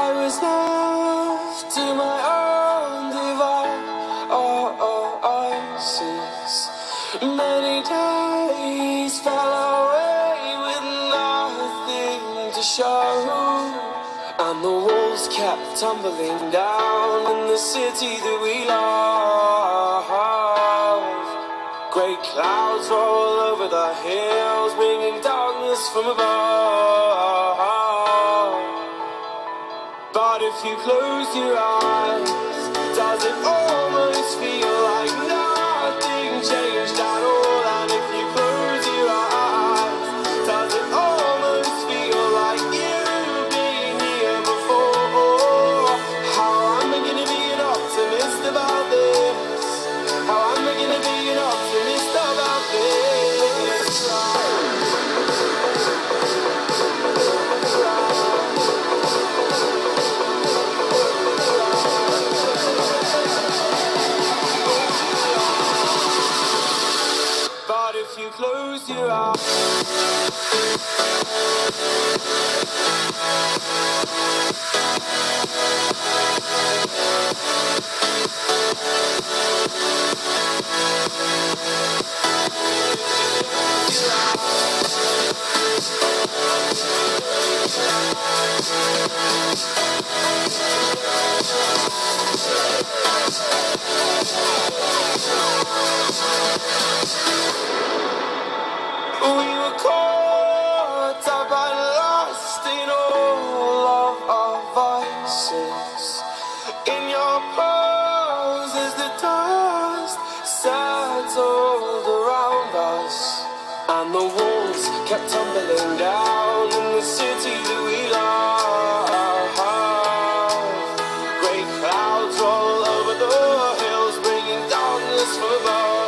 I was left to my own devices. Many days fell away with nothing to show, and the walls kept tumbling down in the city that we love. Great clouds roll over the hills, bringing darkness from above. But if you close your eyes, does it almost feel like nothing changed at all? And if you close your eyes, does it almost feel like you've been here before? How am I gonna be an optimist about this? How am I gonna be an optimist about this? But if you close your eyes, we were caught up and lost in all of our vices. In your pose as the dust settled around us, and the walls kept tumbling down in the city that we love. Great clouds roll over the hills, bringing darkness from above.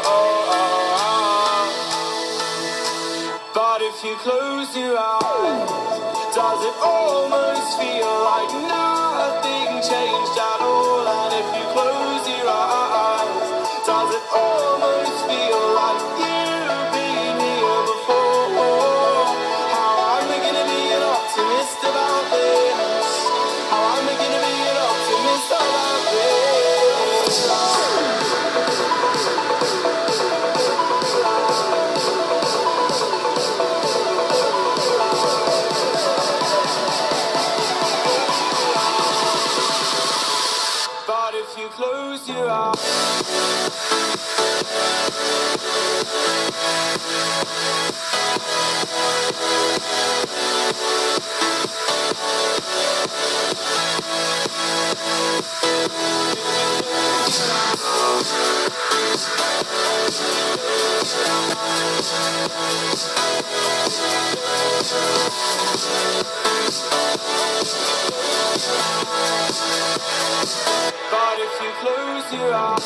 But if you close your eyes, does it almost feel like nothing changed at all? And if you close your eyes, does it almost feel like you've been here before? How am I gonna be an optimist about this? How am I gonna be an optimist about this? But if you close your eyes, but if you close your eyes,